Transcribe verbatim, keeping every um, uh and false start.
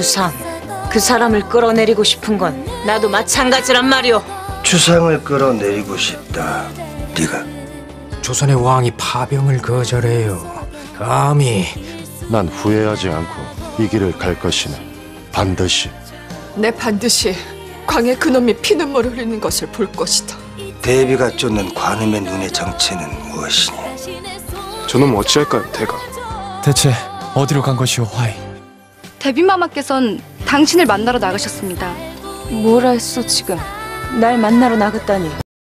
주상, 그 사람을 끌어내리고 싶은 건 나도 마찬가지란 말이오. 주상을 끌어내리고 싶다. 네가 조선의 왕이 파병을 거절해요. 감히. 난 후회하지 않고 이 길을 갈 것이네. 반드시. 내 반드시 광해 그놈이 피눈물 흘리는 것을 볼 것이다. 대비가 쫓는 관음의 눈의 정체는 무엇이니? 저놈 어찌할까요, 대가? 대체 어디로 간 것이오, 화이? 대비마마께선 당신을 만나러 나가셨습니다. 뭐라 했어 지금? 날 만나러 나갔다니.